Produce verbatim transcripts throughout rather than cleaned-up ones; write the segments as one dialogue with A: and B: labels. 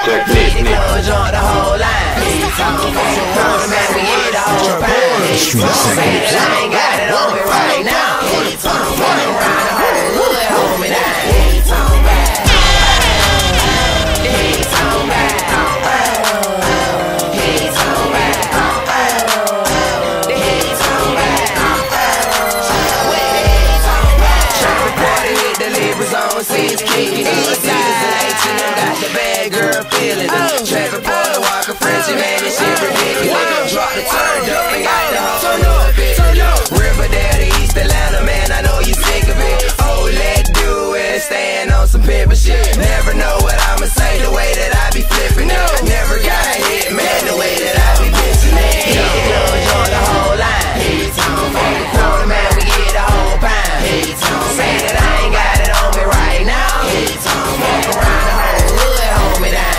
A: Technique, joint the whole line. Come man, we get the whole pound. Say that I ain't got it on me right now. Running around the whole hood, hold me down. Seats kicking in the seasons and eighteen got the bad girl feeling it. Traffic boy, Walker, Frenchie, man, this shit ridiculous. Drop the turn up and got the whole hood bitch. Riverdale to East Atlanta, man, I know you sick of it. Oh, let's do it, stand on some pimp shit. Never know what I'ma say, the way that I be flipping it. Never got a hit, man, the way that I be bitching it. Hit it, join the whole line. Fuck the corner, man, we get the whole pound. Say that I ain't got it on me right now. Walk around the whole hood, hold me down.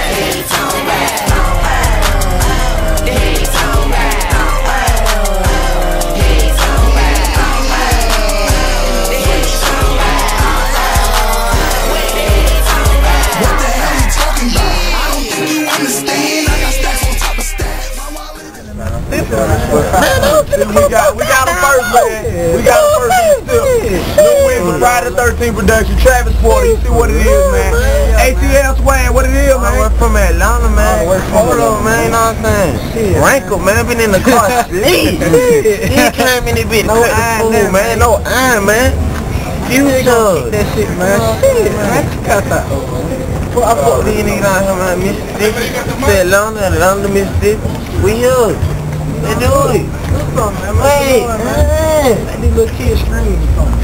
B: What the hell you talking about? I don't think you understand. I got stacks on top of stacks.
C: We got, we got him first, man. We got him first in the still. No win for Friday the thirteenth production. Travis Porter, you see what it is, man. A T L Swag, what it is, man.
D: I work from Atlanta, man. Hold on, man. You know what I'm saying? Rankle, man. Been in the car sleep. He came in this bitch. No iron, man. No iron, man. Future.
C: That shit, man. Shit, man. Got that.
D: I fuck these niggas out here, man. Mississippi. Say Atlanta, Atlanta, Mississippi. We here. Let's do it.
C: What's up, man?
D: Wait, man.
C: Let these little kids scream or something.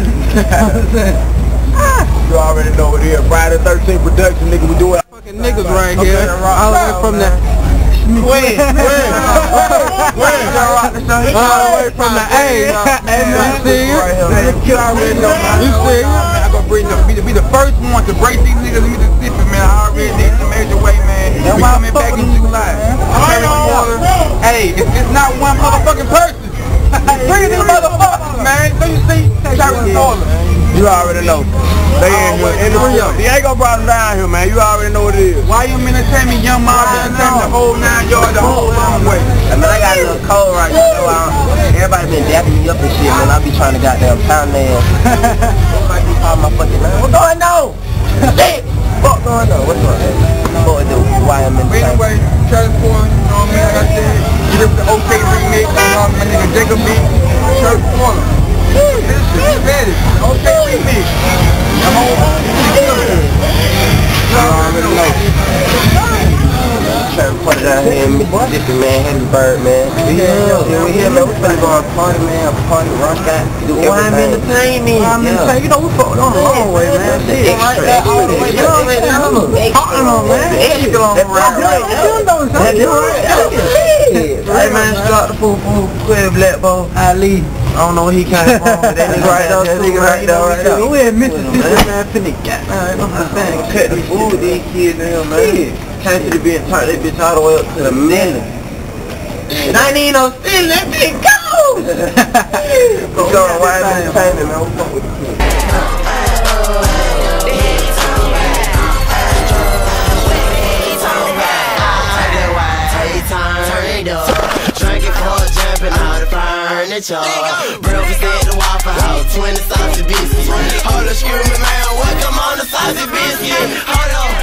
C: You already know what it is. Friday the thirteenth production, nigga. We do it. Fucking niggas right here. All the way from the.
D: Wait, wait, wait.
C: All the way from the A. You see you? You already know. You see you? I'm gonna bring the be, the be the first one to break these niggas in Mississippi, man. I already did the major way, man. We coming back in July. Hey, it's, it's not one motherfucking person. Three of these motherfuckers, man. So you see, Travis Porter. You already know. They in here, in the real. He ain't gonna bring them down here, man. You already know what it is. Why you entertainment, young Mobb entertainment, the whole nine yards, the whole long way?
D: I mean, I got a little cold right now. Everybody been dapping me up and shit, man. I be trying to goddamn pound nails. Everybody be calling my fucking name. What's going on? Shit! What's going on? What's going on? What do? Why I'm in the same?
C: Anyway, Travis Porter, you know what I mean? Like I said, you just the OK remix, you know what I mean? My nigga Jacob B, Travis Porter. This shit is better. OK remix. I'm on.
D: Travis Porter down here in Mississippi, man. Heavy Bird, man. We here, we here, man. We finna go on a party, man. A party, rock out, do everything. I'm entertaining. I'm entertaining. You know, we fucked on the long way, man. Shit, right there, all the way. You know what I mean? Talking on, man. Extra long ride. You know what I'm saying? Hey, man, start the food, food, quit Black Boy. Ali. I don't know where he came from, but that nigga right there, that nigga right there, right there. We in Mississippi, man, finna get, man, I'm saying, cut the food with these kids in here, man. Came to the bitch, turned that bitch all the way up to the million. And I ain't even no stealing, that bitch go! We go on Wide Entertainment, man, we fuck with the kids.
A: Breakfast at the Waffle House, twenty sausage biscuits. Hold up, excuse me, man, welcome on the sausage biscuit. Hold up.